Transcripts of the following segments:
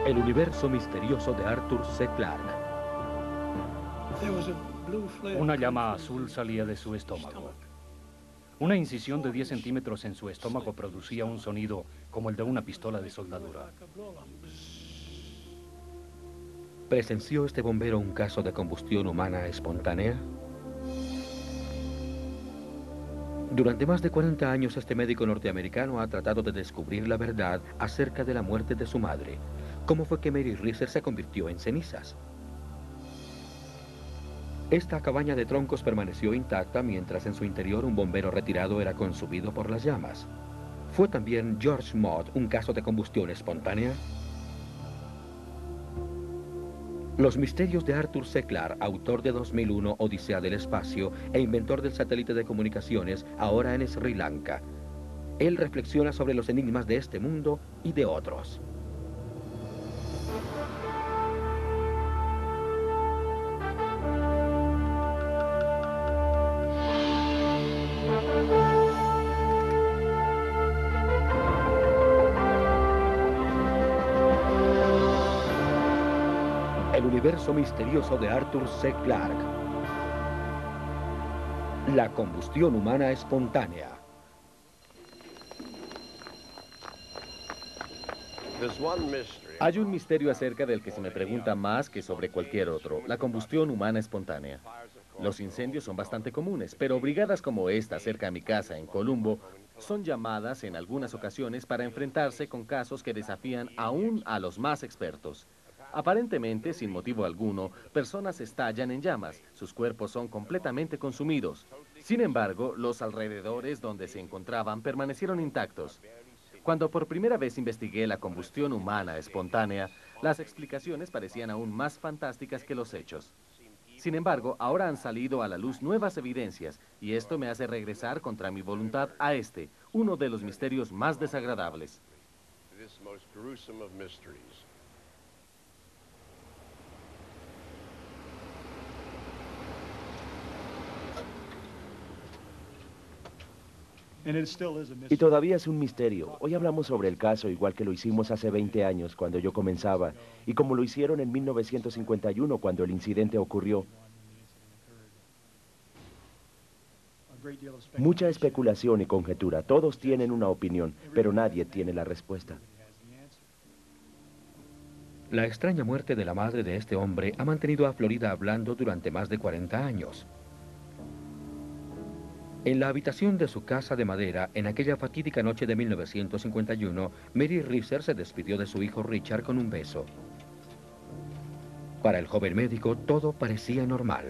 El universo misterioso de Arthur C. Clarke. Una llama azul salía de su estómago. Una incisión de 10 centímetros en su estómago producía un sonido como el de una pistola de soldadura. ¿Presenció este bombero un caso de combustión humana espontánea? Durante más de 40 años este médico norteamericano ha tratado de descubrir la verdad acerca de la muerte de su madre. ¿Cómo fue que Mary Reeser se convirtió en cenizas? Esta cabaña de troncos permaneció intacta mientras en su interior un bombero retirado era consumido por las llamas. ¿Fue también George Mott un caso de combustión espontánea? Los misterios de Arthur C. Clarke, autor de 2001 Odisea del Espacio e inventor del satélite de comunicaciones, ahora en Sri Lanka. Él reflexiona sobre los enigmas de este mundo y de otros. El universo misterioso de Arthur C. Clarke. La combustión humana espontánea. Hay un misterio acerca del que se me pregunta más que sobre cualquier otro, la combustión humana espontánea. Los incendios son bastante comunes, pero brigadas como esta cerca a mi casa en Columbo son llamadas en algunas ocasiones para enfrentarse con casos que desafían aún a los más expertos. Aparentemente, sin motivo alguno, personas estallan en llamas, sus cuerpos son completamente consumidos. Sin embargo, los alrededores donde se encontraban permanecieron intactos. Cuando por primera vez investigué la combustión humana espontánea, las explicaciones parecían aún más fantásticas que los hechos. Sin embargo, ahora han salido a la luz nuevas evidencias, y esto me hace regresar contra mi voluntad a uno de los misterios más desagradables. Y todavía es un misterio. Hoy hablamos sobre el caso igual que lo hicimos hace 20 años cuando yo comenzaba y como lo hicieron en 1951 cuando el incidente ocurrió. Mucha especulación y conjetura. Todos tienen una opinión, pero nadie tiene la respuesta. La extraña muerte de la madre de este hombre ha mantenido a Florida hablando durante más de 40 años. En la habitación de su casa de madera, en aquella fatídica noche de 1951, Mary Reeser se despidió de su hijo Richard con un beso. Para el joven médico, todo parecía normal.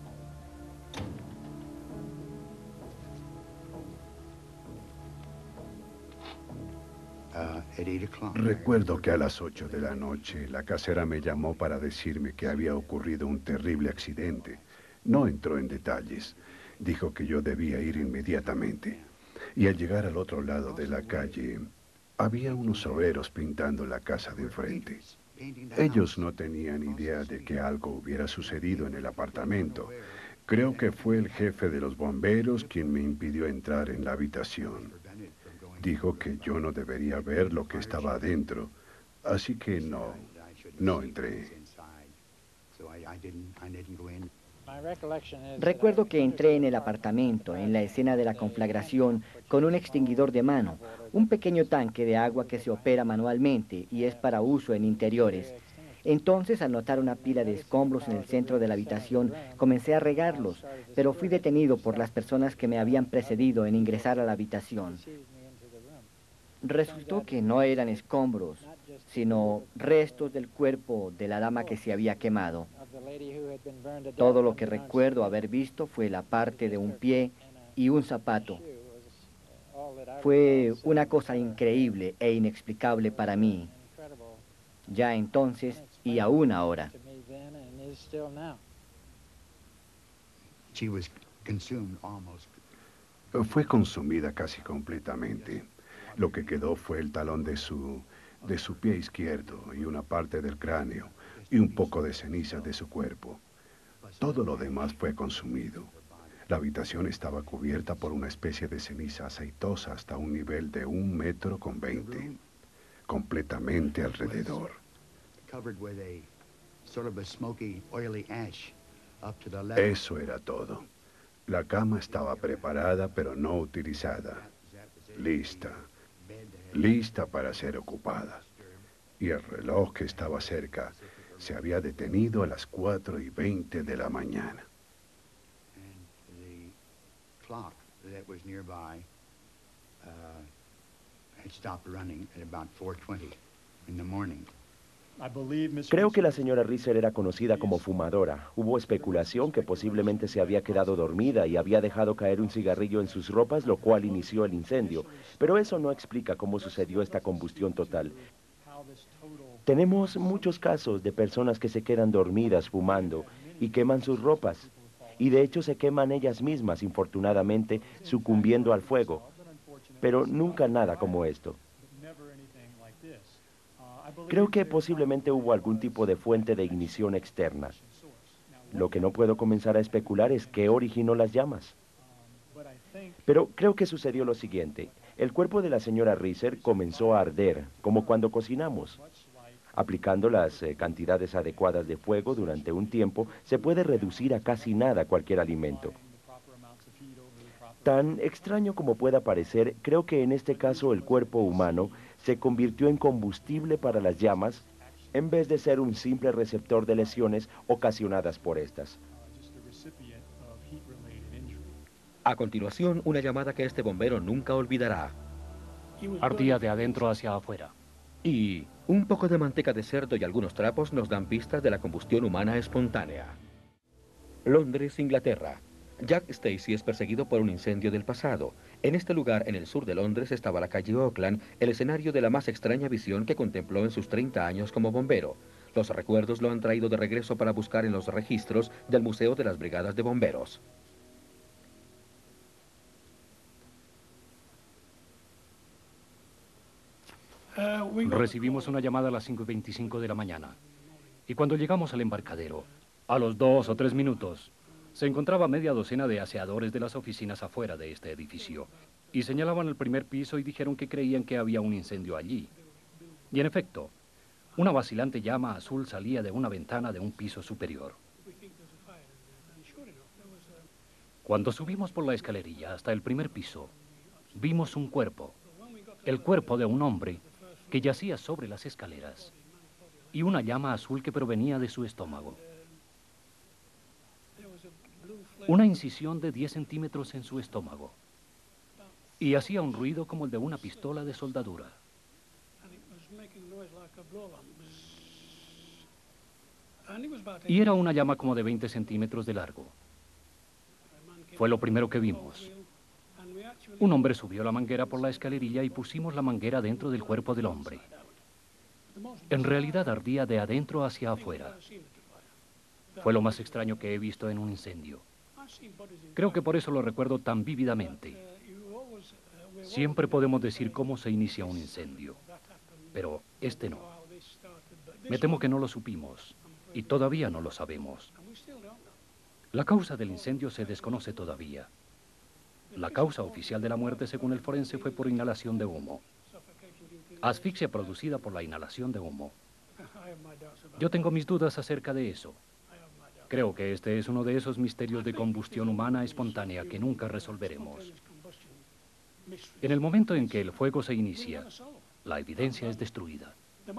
Recuerdo que a las 8 de la noche la casera me llamó para decirme que había ocurrido un terrible accidente. No entró en detalles. Dijo que yo debía ir inmediatamente. Y al llegar al otro lado de la calle, había unos obreros pintando la casa de enfrente. Ellos no tenían idea de que algo hubiera sucedido en el apartamento. Creo que fue el jefe de los bomberos quien me impidió entrar en la habitación. Dijo que yo no debería ver lo que estaba adentro, así que no entré. Recuerdo que entré en el apartamento, en la escena de la conflagración, con un extinguidor de mano, un pequeño tanque de agua que se opera manualmente y es para uso en interiores. Entonces, al notar una pila de escombros en el centro de la habitación, comencé a regarlos, pero fui detenido por las personas que me habían precedido en ingresar a la habitación. Resultó que no eran escombros, sino restos del cuerpo de la dama que se había quemado. Todo lo que recuerdo haber visto fue la parte de un pie y un zapato. Fue una cosa increíble e inexplicable para mí, ya entonces y aún ahora. Fue consumida casi completamente. Lo que quedó fue el talón de su pie izquierdo y una parte del cráneo y un poco de ceniza de su cuerpo. Todo lo demás fue consumido. La habitación estaba cubierta por una especie de ceniza aceitosa hasta un nivel de 1,20 metros, completamente alrededor. Eso era todo. La cama estaba preparada, pero no utilizada. Lista. Lista para ser ocupada. Y el reloj que estaba cerca se había detenido a las 4:20 de la mañana. Creo que la señora Reeser era conocida como fumadora. Hubo especulación que posiblemente se había quedado dormida y había dejado caer un cigarrillo en sus ropas, lo cual inició el incendio. Pero eso no explica cómo sucedió esta combustión total. Tenemos muchos casos de personas que se quedan dormidas fumando y queman sus ropas. Y de hecho se queman ellas mismas, infortunadamente, sucumbiendo al fuego. Pero nunca nada como esto. Creo que posiblemente hubo algún tipo de fuente de ignición externa. Lo que no puedo comenzar a especular es qué originó las llamas. Pero creo que sucedió lo siguiente. El cuerpo de la señora Reeser comenzó a arder, como cuando cocinamos. Aplicando las cantidades adecuadas de fuego durante un tiempo, se puede reducir a casi nada cualquier alimento. Tan extraño como pueda parecer, creo que en este caso el cuerpo humano se convirtió en combustible para las llamas en vez de ser un simple receptor de lesiones ocasionadas por estas. A continuación, una llamada que este bombero nunca olvidará. Ardía de adentro hacia afuera. Y un poco de manteca de cerdo y algunos trapos nos dan pistas de la combustión humana espontánea. Londres, Inglaterra. Jack Stacy es perseguido por un incendio del pasado. En este lugar, en el sur de Londres, estaba la calle Oakland, el escenario de la más extraña visión que contempló en sus 30 años como bombero. Los recuerdos lo han traído de regreso para buscar en los registros del Museo de las Brigadas de Bomberos. Recibimos una llamada a las 5:25 de la mañana. Y cuando llegamos al embarcadero, a los 2 o 3 minutos, se encontraba media docena de aseadores de las oficinas afuera de este edificio. Y señalaban el primer piso y dijeron que creían que había un incendio allí. Y en efecto, una vacilante llama azul salía de una ventana de un piso superior. Cuando subimos por la escalerilla hasta el primer piso, vimos un cuerpo, el cuerpo de un hombre que yacía sobre las escaleras y una llama azul que provenía de su estómago. Una incisión de 10 centímetros en su estómago y hacía un ruido como el de una pistola de soldadura. Y era una llama como de 20 centímetros de largo. Fue lo primero que vimos. Un hombre subió la manguera por la escalerilla y pusimos la manguera dentro del cuerpo del hombre. En realidad ardía de adentro hacia afuera. Fue lo más extraño que he visto en un incendio. Creo que por eso lo recuerdo tan vívidamente. Siempre podemos decir cómo se inicia un incendio, pero este no. Me temo que no lo supimos y todavía no lo sabemos. La causa del incendio se desconoce todavía. La causa oficial de la muerte, según el forense, fue por inhalación de humo. Asfixia producida por la inhalación de humo. Yo tengo mis dudas acerca de eso. Creo que este es uno de esos misterios de combustión humana espontánea que nunca resolveremos. En el momento en que el fuego se inicia, la evidencia es destruida.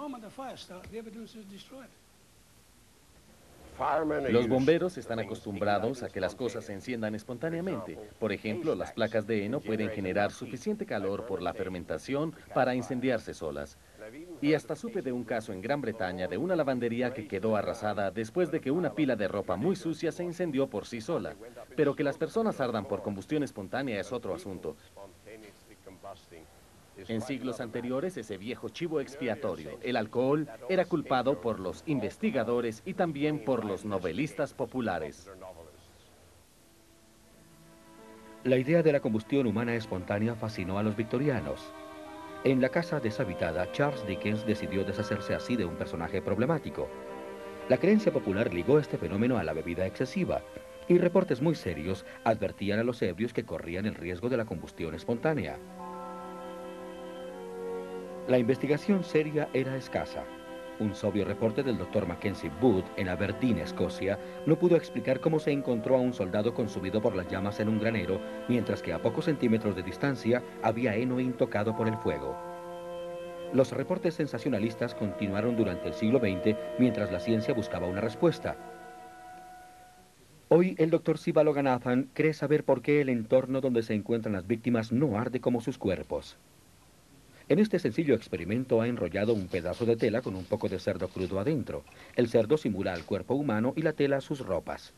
Los bomberos están acostumbrados a que las cosas se enciendan espontáneamente. Por ejemplo, las placas de heno pueden generar suficiente calor por la fermentación para incendiarse solas. Y hasta supe de un caso en Gran Bretaña de una lavandería que quedó arrasada después de que una pila de ropa muy sucia se incendió por sí sola. Pero que las personas ardan por combustión espontánea es otro asunto. En siglos anteriores, ese viejo chivo expiatorio, el alcohol, era culpado por los investigadores y también por los novelistas populares. La idea de la combustión humana espontánea fascinó a los victorianos. En la casa deshabitada, Charles Dickens decidió deshacerse así de un personaje problemático. La creencia popular ligó este fenómeno a la bebida excesiva, y reportes muy serios advertían a los ebrios que corrían el riesgo de la combustión espontánea. La investigación seria era escasa. Un sobrio reporte del Dr. Mackenzie Booth en Aberdeen, Escocia, no pudo explicar cómo se encontró a un soldado consumido por las llamas en un granero, mientras que a pocos centímetros de distancia había heno intocado por el fuego. Los reportes sensacionalistas continuaron durante el siglo XX mientras la ciencia buscaba una respuesta. Hoy el Dr. Siva Loganathan cree saber por qué el entorno donde se encuentran las víctimas no arde como sus cuerpos. En este sencillo experimento ha enrollado un pedazo de tela con un poco de cerdo crudo adentro. El cerdo simula al cuerpo humano y la tela sus ropas.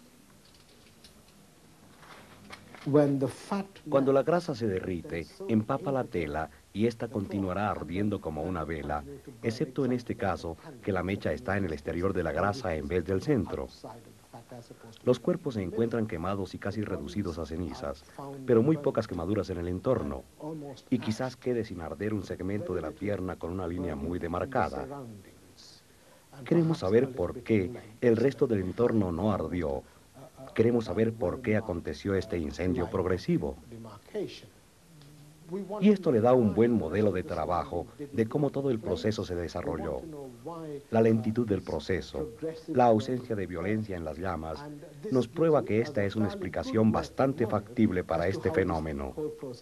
Cuando la grasa se derrite, empapa la tela y ésta continuará ardiendo como una vela, excepto en este caso que la mecha está en el exterior de la grasa en vez del centro. Los cuerpos se encuentran quemados y casi reducidos a cenizas, pero muy pocas quemaduras en el entorno, y quizás quede sin arder un segmento de la pierna con una línea muy demarcada. Queremos saber por qué el resto del entorno no ardió. Queremos saber por qué aconteció este incendio progresivo. Y esto le da un buen modelo de trabajo de cómo todo el proceso se desarrolló. La lentitud del proceso, la ausencia de violencia en las llamas, nos prueba que esta es una explicación bastante factible para este fenómeno.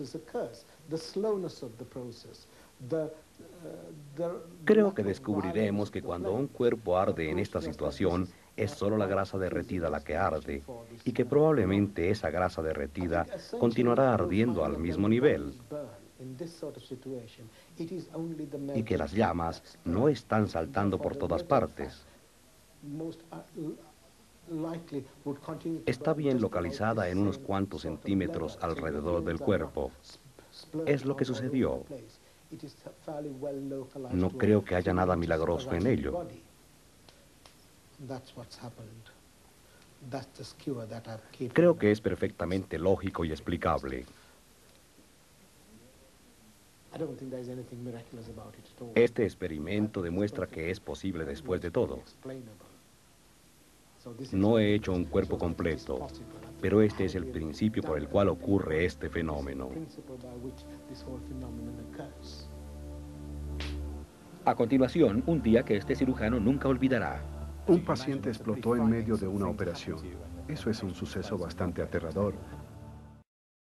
Creo que descubriremos que cuando un cuerpo arde en esta situación, es solo la grasa derretida la que arde, y que probablemente esa grasa derretida continuará ardiendo al mismo nivel, y que las llamas no están saltando por todas partes. Está bien localizada en unos cuantos centímetros alrededor del cuerpo. Es lo que sucedió. No creo que haya nada milagroso en ello. Creo que es perfectamente lógico y explicable. Este experimento demuestra que es posible después de todo. No he hecho un cuerpo completo, pero este es el principio por el cual ocurre este fenómeno. A continuación, un día que este cirujano nunca olvidará. Un paciente explotó en medio de una operación. Eso es un suceso bastante aterrador.